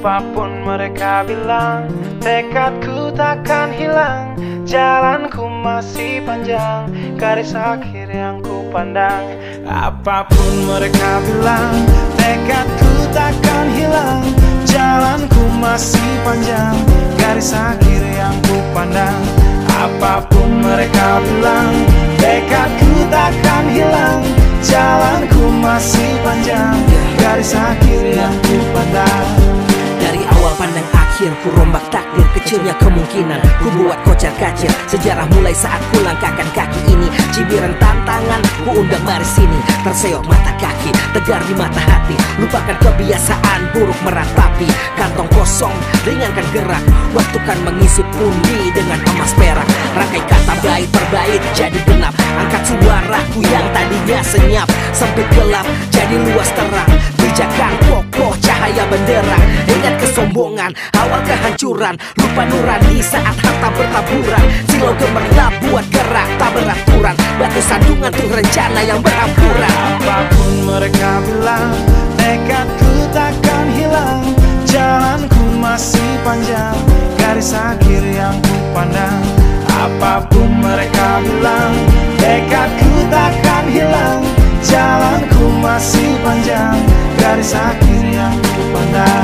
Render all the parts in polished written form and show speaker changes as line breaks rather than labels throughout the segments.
Apapun mereka bilang, tekadku takkan hilang. Jalanku masih panjang, garis akhir yang ku pandang. Apapun mereka bilang, tekadku takkan hilang. Jalanku masih panjang, garis akhir yang ku pandang. Apapun mereka bilang, tekadku takkan hilang. Jalanku masih panjang, garis akhir yang ku pandang.
Dari awal pandang akhir, ku rombak takdir. Kecilnya kemungkinan, ku buat kocar kacir. Sejarah mulai saat ku langkahkan kaki ini. Cibiran tantangan, ku undang mari sini. Terseok mata kaki, tegar di mata hati. Lupakan kebiasaan buruk meratapi. Kantong kosong, ringankan gerak. Waktu kan mengisi pundi dengan emas perak. Rangkai kata bait per bait jadi genap. Angkat suaraku yang tadinya senyap. Sempit gelap, jadi luas terang. Pijakan kokoh, cahaya benderang. Ingat kesombongan, awal kehancuran. Lupa nurani saat harta bertaburan. Silau gemerlap buat gerak tak beraturan. Batu sandungan tuh rencana yang berampuran.
Apapun mereka bilang, tekadku takkan hilang. Jalanku masih panjang, garis akhir yang ku pandang. Apapun mereka bilang, tekadku takkan hilang. Jalanku masih panjang, garis akhir yang ku pandang.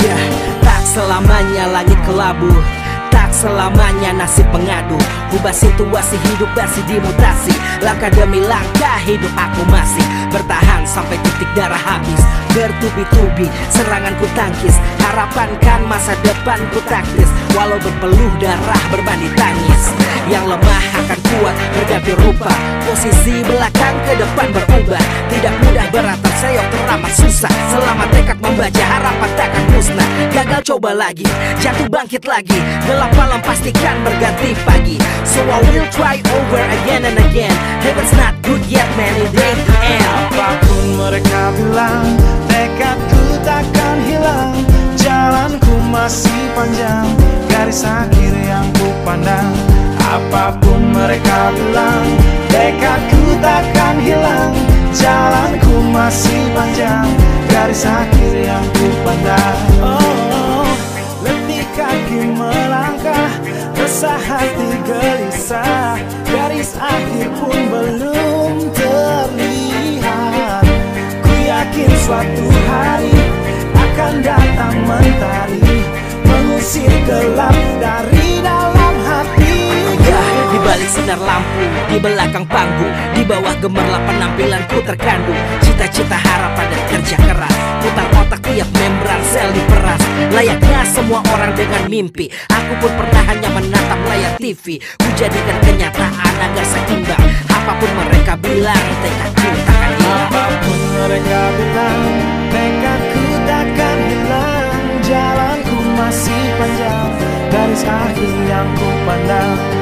Tak selamanya langit kelabu, tak selamanya nasib mengadu. Ubah situasi hidup masih dimutasi. Langkah demi langkah hidup aku masih bertahan sampai titik darah habis. Bertubi-tubi serangan ku tangkis. Harapan kan masa depan ku taktis. Walau berpeluh darah berbanding tangis. Yang lemah akan kuat berganti rupa. Posisi belakang ke depan berubah. Tidak mudah berat terseok teramat susah. Selama tekad membaca harapan takkan musnah. Gagal coba lagi, jatuh bangkit lagi. Gelap malam pastikan berganti pagi. So I will try over again and again. Heaven's not good yet man, it ain't the end.
Apapun mereka bilang, tekadku takkan hilang. Jalanku masih panjang, garis akhir yang ku pandang. Apapun mereka bilang, tekadku takkan hilang. Jalanku masih panjang, garis akhir yang ku pandang. Oh, letih kaki melangkah, resah hati gelisah. Garis akhir pun belum terlihat. Ku yakin suatu hari akan datang mentari, mengusir gelap dari dalam hati.
Di balik sinar lampu, di belakang panggung, di bawah gemerlap penampilanku terkandung. Cita-cita, harapan dan kerja keras. Putar otak tiap membran sel diperas. Layaknya semua orang dengan mimpi, aku pun pernah hanya menatap layar TV. Ku jadikan kenyataan agar seimbang. Apapun mereka bilang, tekadku takkan hilang.
Apapun mereka bilang, tekadku takkan hilang. Jalanku masih panjang, garis akhir yang ku pandang.